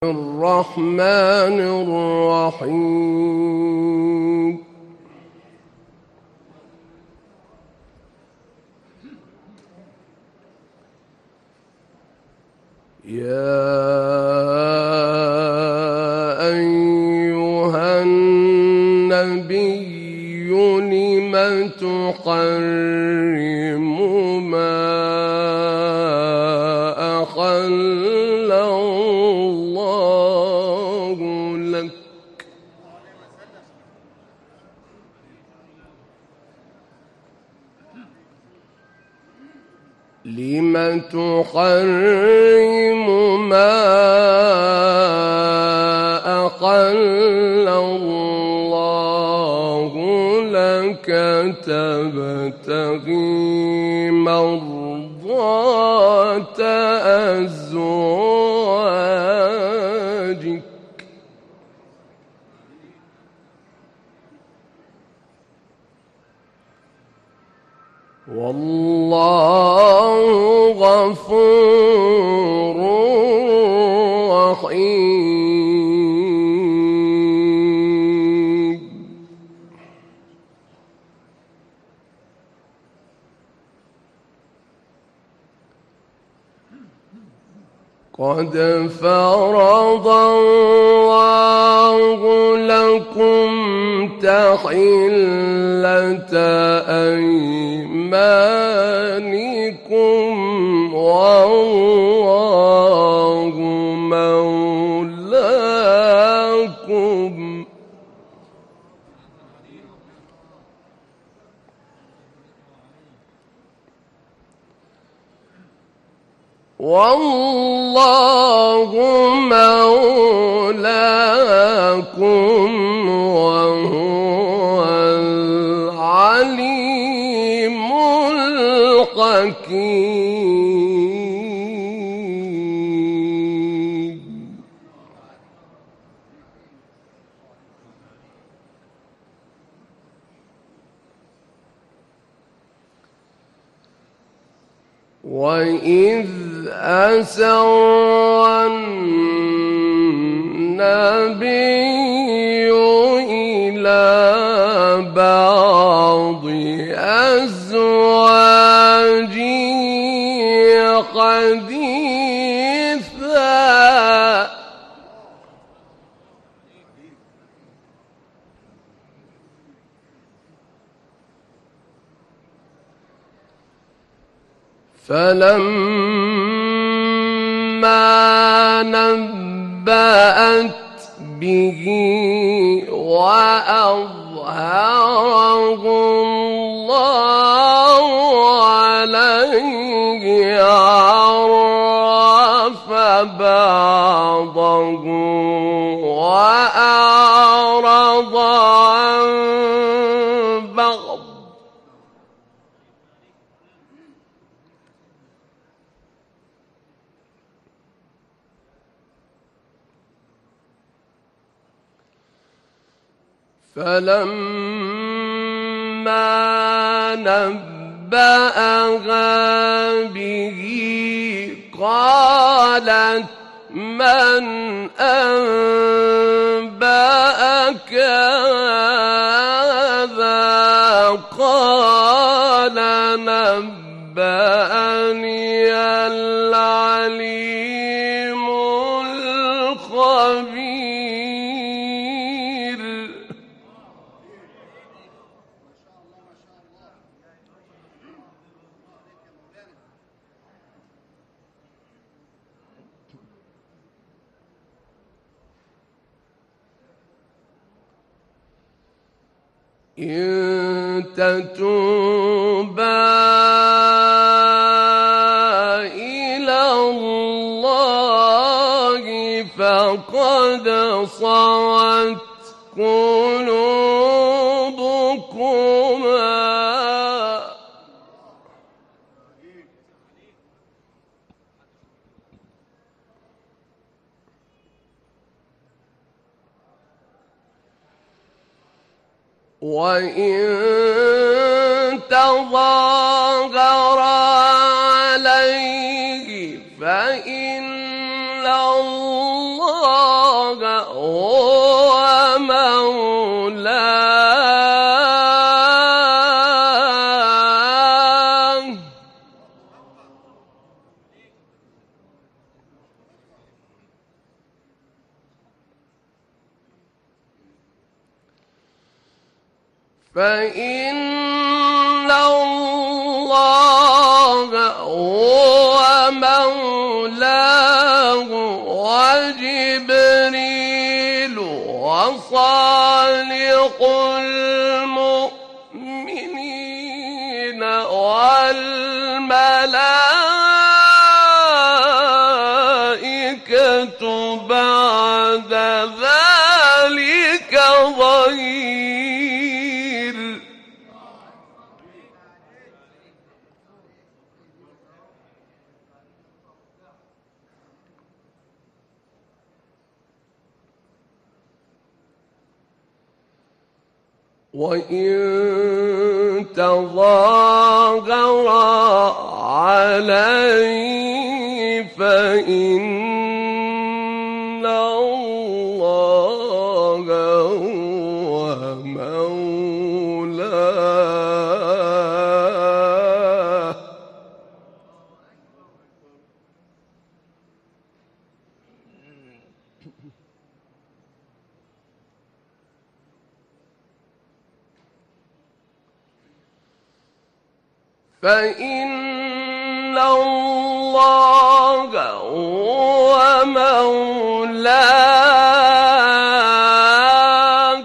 الرحمن الرحيم. يا أيها النبي لم تحرم ما أحل الله لك لم تحرم ما أحل الله لك تبتغي مرضات أزواجك والله غفور رحيم. قد فرض الله لكم تحلة أيمانكم والله مولاكم وهو العليم الحكيم. وإذ أسر النبي إلى بعض أزواجه حديثا فلما نبأت به وأظهره الله عليه عرف بعضه وأعرض عن بعض فلما نبأها به قالت من أنبأك هذا قال نبأني العليم الخبير. إن تتوبا إلى الله فقد صغت قلوبكما وإن تظاهر عليه فإن الله هو مولاه فإن الله هو مولاه وجبريل وصالح المؤمنين والملائكة بعد ذلك ظهير. وإن تظاهر عليه فإن الله هو مولاه فإن الله هو مولاه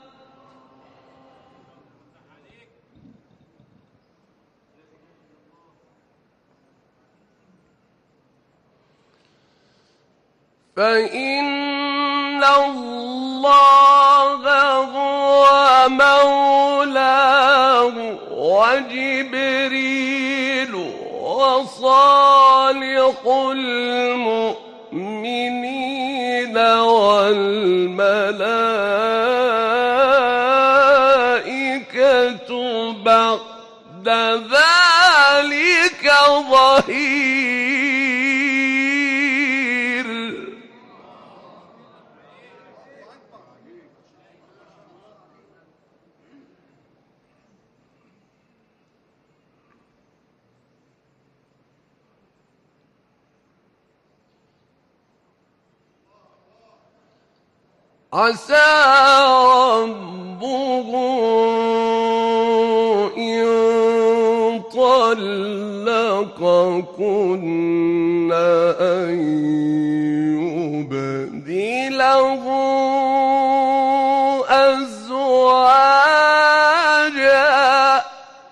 فإن الله هو مولاه وجبريل وصالح المؤمنين والملائكة بعد ذلك ظهير. عسى ربه إن طلقكن أن يبدله أزواجا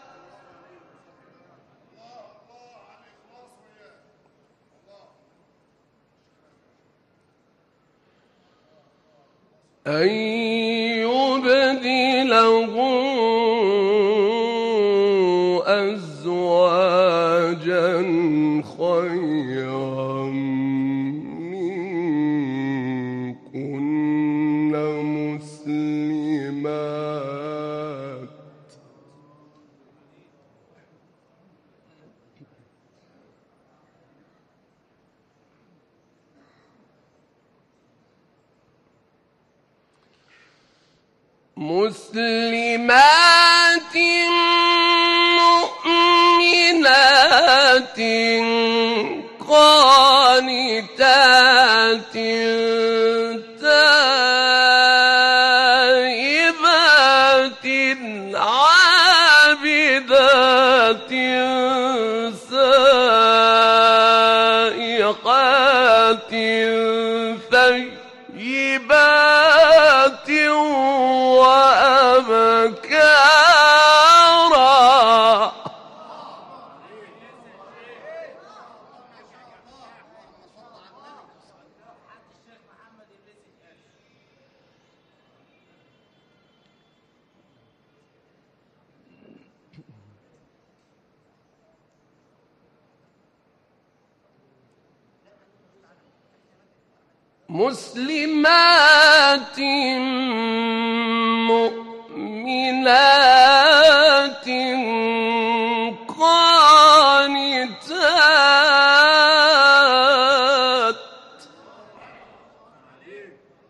أزواجا خيرا منكن مسلمات مؤمنات قانتات تائبات عابدات سائقات ثيبات وأبكارا. مسلمات مؤمنات قانتات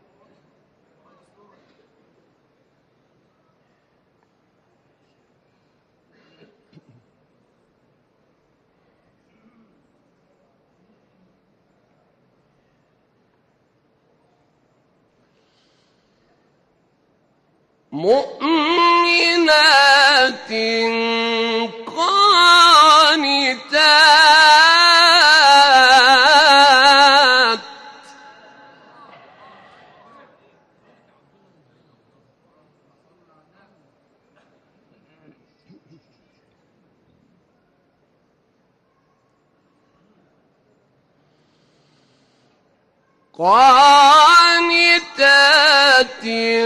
مؤمنات قانتات قانتات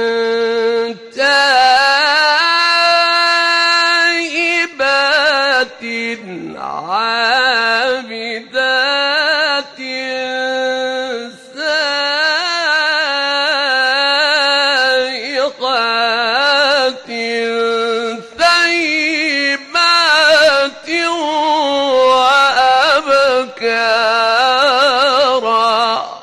تائبات عابدات سائقات ثيبات وأبكارا.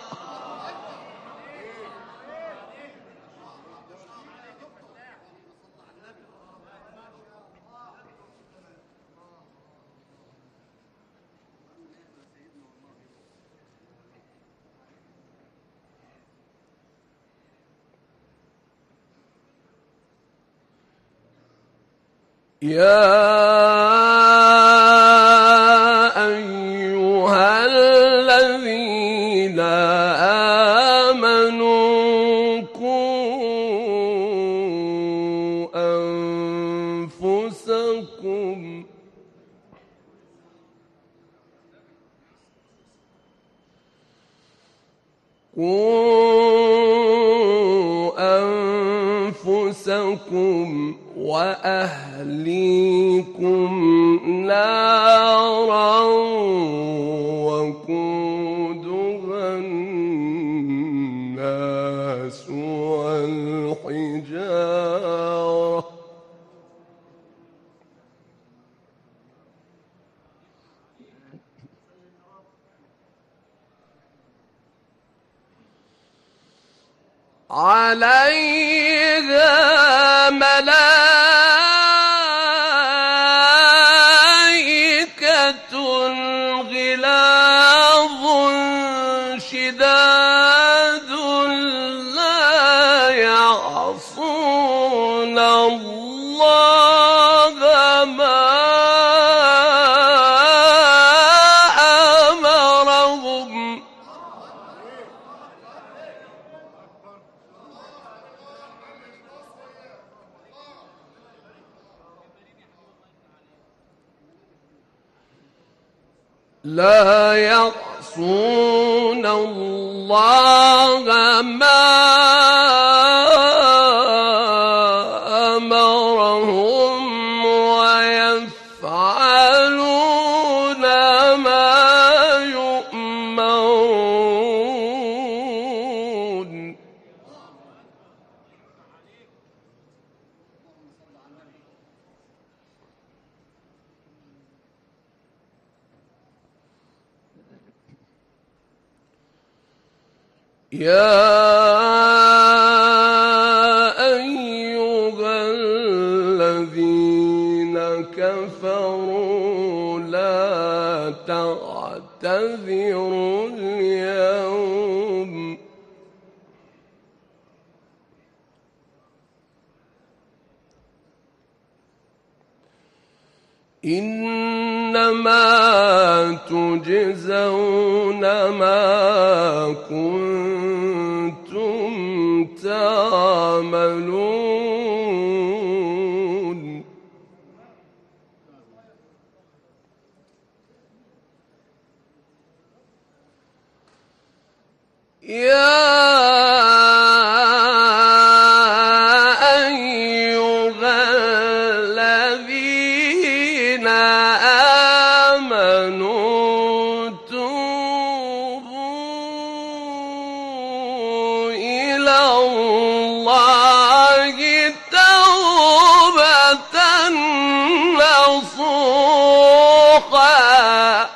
يا أيها الذين آمنوا قوا أنفسكم وأهليكم نارا وقودها الناس والحجارة عليها ملائكة غلاظ شداد لا يعصون الله ما أمرهم لا يعصون الله ما أمرهم ويفعلون ما يؤمرون. يا أيها الذين كفروا لا تعتذروا اليوم إنما تجزون ما كنتم تعملون. يا أيها الذين آمنوا توبوا إلى الله توبة نصوحا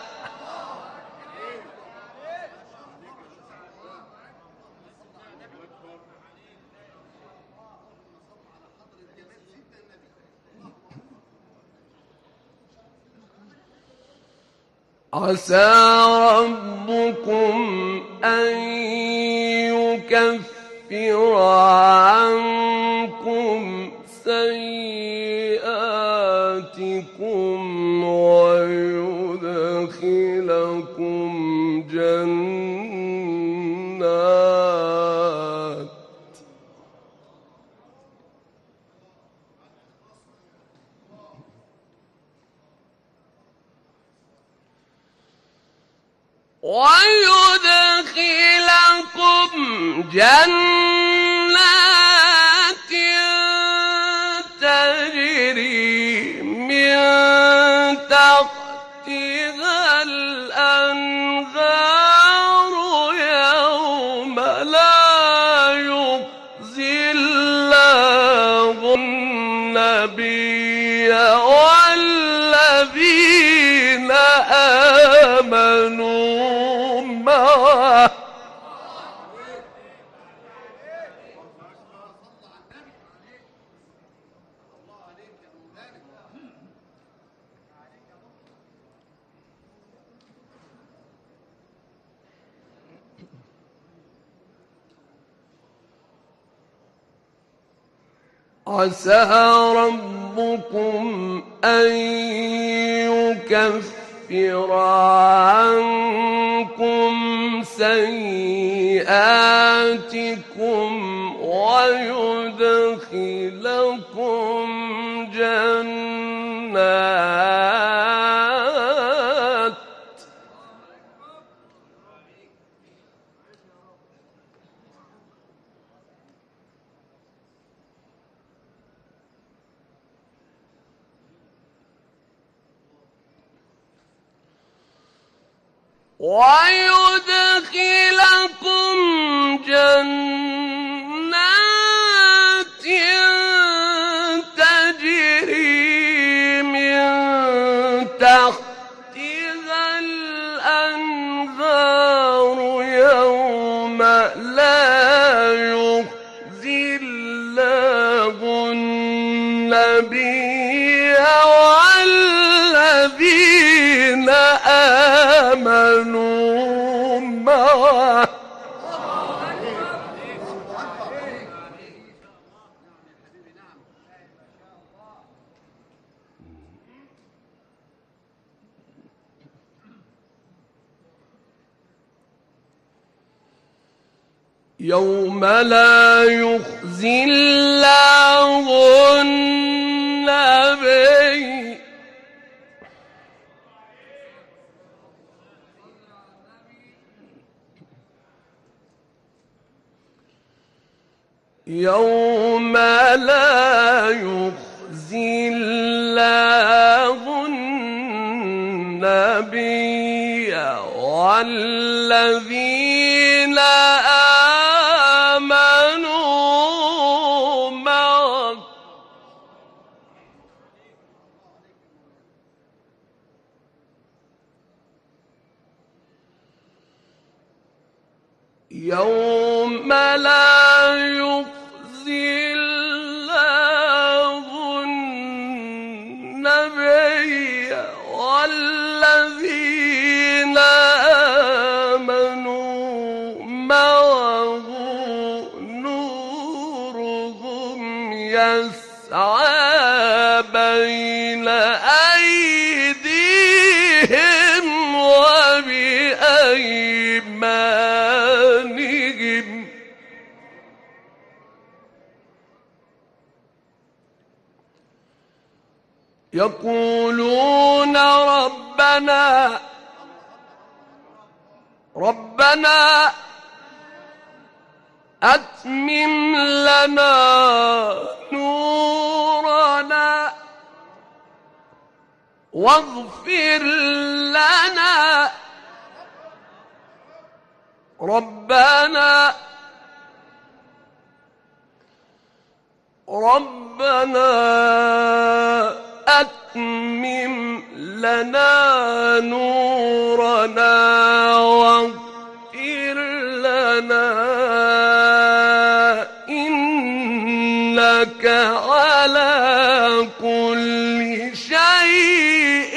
عسى ربكم أن يكفر عنكم ويدخلكم جنات تجري من تحتها الأنهار يوم لا يخزي الله النبي والذين آمنوا معه عسى ربكم أن يكفر عنكم سيئاتكم ويدخلكم جنات تجري من تحتها الأنهار يوم لا يخزي الله النبي والذين آمنوا معه يوم لا يخزي الله النبي يوم لا يخزي الله النبي والذين آمنوا معه يوم لا يخزي الله النبي والذين آمنوا معه نورهم يسعى بين أيديهم وبأيمانهم يقولون ربنا أتمم لنا نورنا واغفر لنا ربنا أتمم لنا نورنا واغفر لنا إنك على كل شيء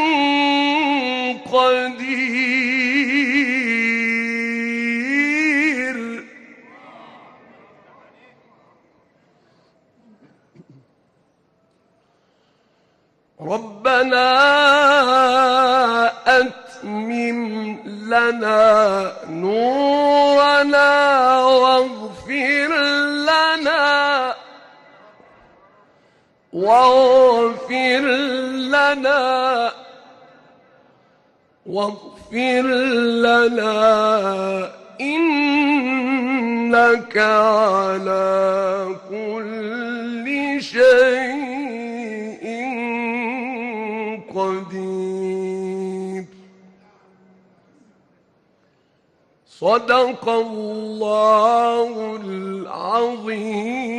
قدير ربنا أتمم لنا نورنا واغفر لنا واغفر لنا إنك على كل شيء قدير. صدق الله العظيم.